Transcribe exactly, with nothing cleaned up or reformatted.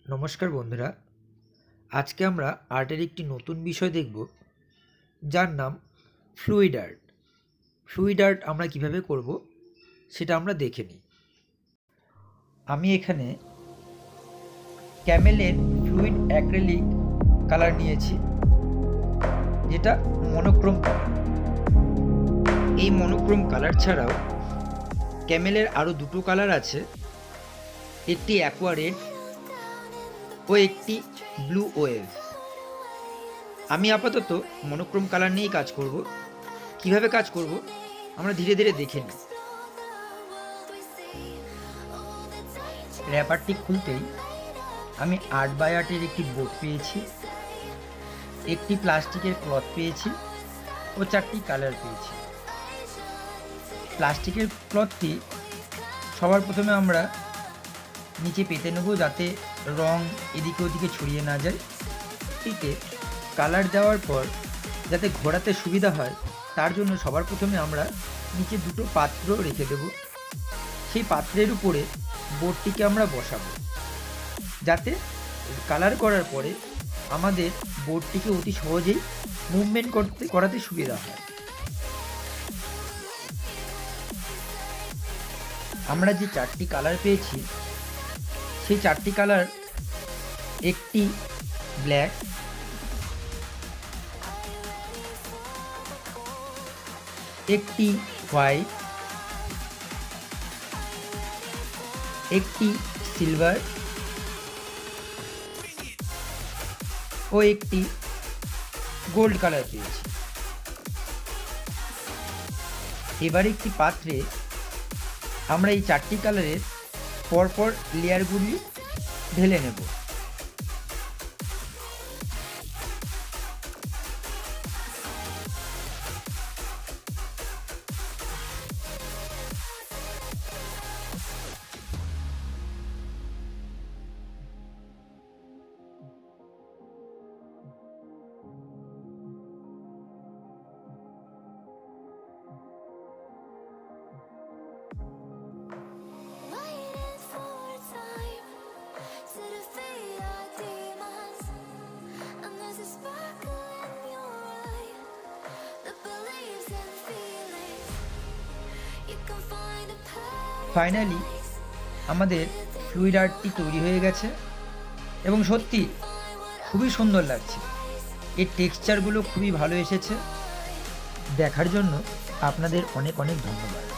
নমস্কার বন্ধুরা, আজকে আমরা আর্টের একটি নতুন বিষয় দেখব, যার নাম ফ্লুইড আর্ট। ফ্লুইড আর্ট আমরা কিভাবে করব সেটা আমরা দেখে নিই। আমি এখানে ক্যামেলের ফ্লুইড অ্যাক্রিলিক কালার নিয়েছি, যেটা মনোক্রোম কালার। এই মনোক্রোম কালার ছাড়াও ক্যামেলের আরও দুটো কালার আছে, একটি অ্যাকোয়া রেড ও একটি ব্লু ওয়েভ। আমি আপাতত মনোক্রোম কালার নিয়েই কাজ করব। কিভাবে কাজ করব আমরা ধীরে ধীরে দেখে নিই। র্যাপারটি খুলতেই আমি আর্ট বাই আর্টের একটি বোর্ড পেয়েছি, একটি প্লাস্টিকের ক্লথ পেয়েছি ও চারটি কালার পেয়েছি। প্লাস্টিকের ক্লথটি সবার প্রথমে আমরা নিচে পেতে নেব, যাতে রং এদিকে ওদিকে ছড়িয়ে না যায়। এতে কালার দেওয়ার পর যাতে ঘোরাতে সুবিধা হয়, তার জন্য সবার প্রথমে আমরা নিচে দুটো পাত্র রেখে দেব। সেই পাত্রের উপরে বোর্ডটিকে আমরা বসাবো, যাতে কালার করার পরে আমাদের বোর্ডটিকে অতি সহজেই মুভমেন্ট করতে করাতে সুবিধা হয়। আমরা যে চারটি কালার পেয়েছি, সেই চারটি কালার একটি ব্ল্যাক, একটি হোয়াইট, একটি সিলভার ও একটি গোল্ড কালার পেয়েছি। এবার একটি পাত্রে আমরা এই চারটি কালারের পরপর লেয়ারগুলি ঢেলে নেব। ফাইনালি আমাদের ফ্লুইড আর্টটি তৈরি হয়ে গেছে এবং সত্যি খুবই সুন্দর লাগছে। এর টেক্সচারগুলো খুবই ভালো এসেছে। দেখার জন্য আপনাদের অনেক অনেক ধন্যবাদ।